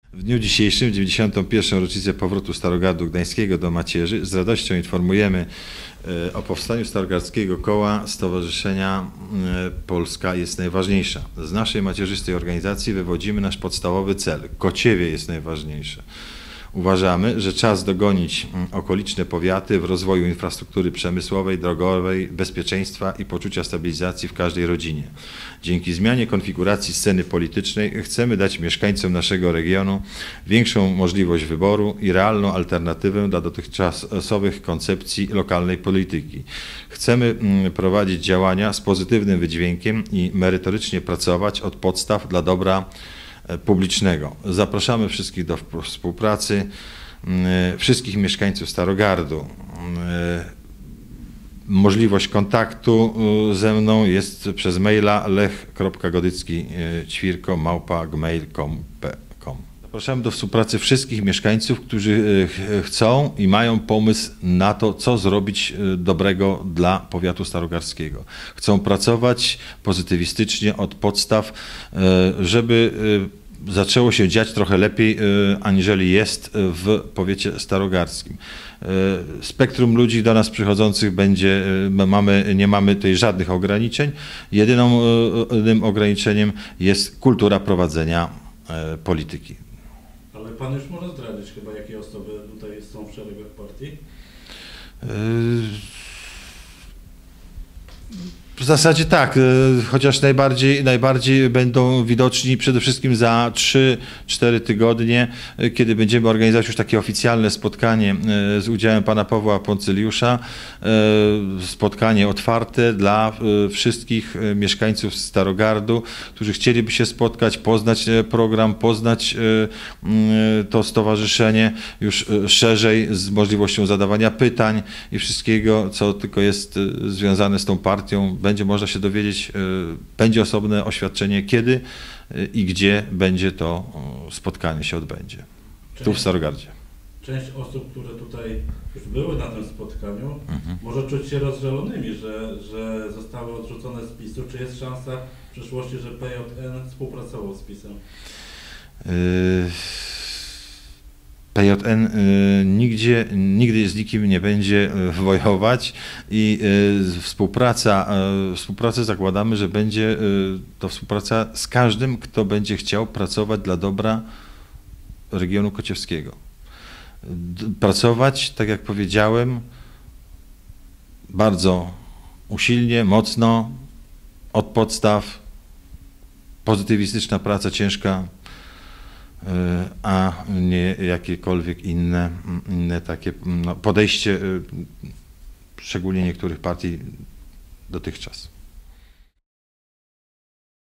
W dniu dzisiejszym, w 91. rocznicę powrotu Starogardu Gdańskiego do macierzy, z radością informujemy o powstaniu Starogardzkiego Koła Stowarzyszenia Polska jest najważniejsza. Z naszej macierzystej organizacji wywodzimy nasz podstawowy cel. Kociewie jest najważniejsze. Uważamy, że czas dogonić okoliczne powiaty w rozwoju infrastruktury przemysłowej, drogowej, bezpieczeństwa i poczucia stabilizacji w każdej rodzinie. Dzięki zmianie konfiguracji sceny politycznej chcemy dać mieszkańcom naszego regionu większą możliwość wyboru i realną alternatywę dla dotychczasowych koncepcji lokalnej polityki. Chcemy prowadzić działania z pozytywnym wydźwiękiem i merytorycznie pracować od podstaw dla dobra publicznego. Zapraszamy wszystkich do współpracy, wszystkich mieszkańców Starogardu. Możliwość kontaktu ze mną jest przez maila lech.godycki@gmail.com. Zapraszamy do współpracy wszystkich mieszkańców, którzy chcą i mają pomysł na to, co zrobić dobrego dla powiatu starogardzkiego. Chcą pracować pozytywistycznie od podstaw, żeby zaczęło się dziać trochę lepiej, aniżeli jest w powiecie starogardzkim. Spektrum ludzi do nas przychodzących będzie, nie mamy tutaj żadnych ograniczeń. Jedynym ograniczeniem jest kultura prowadzenia polityki. Ale pan już może zdradzić chyba, jakie osoby tutaj są w szeregach partii? W zasadzie tak, chociaż najbardziej będą widoczni przede wszystkim za 3-4 tygodnie, kiedy będziemy organizować już takie oficjalne spotkanie z udziałem pana Pawła Poncyliusza. Spotkanie otwarte dla wszystkich mieszkańców Starogardu, którzy chcieliby się spotkać, poznać program, poznać to stowarzyszenie już szerzej z możliwością zadawania pytań i wszystkiego, co tylko jest związane z tą partią. Będzie można się dowiedzieć, będzie osobne oświadczenie, kiedy i gdzie będzie to spotkanie się odbędzie. Tu w Starogardzie. Część osób, które tutaj już były na tym spotkaniu, może czuć się rozżalonymi, że zostały odrzucone z PiS-u. Czy jest szansa w przyszłości, że PJN współpracował z PiS-em? PJN nigdy z nikim nie będzie wojować i współpracę zakładamy, że będzie to współpraca z każdym, kto będzie chciał pracować dla dobra regionu kociewskiego. Pracować, tak jak powiedziałem, bardzo usilnie, mocno, od podstaw, pozytywistyczna praca, ciężka, a nie jakiekolwiek inne takie podejście, szczególnie niektórych partii dotychczas.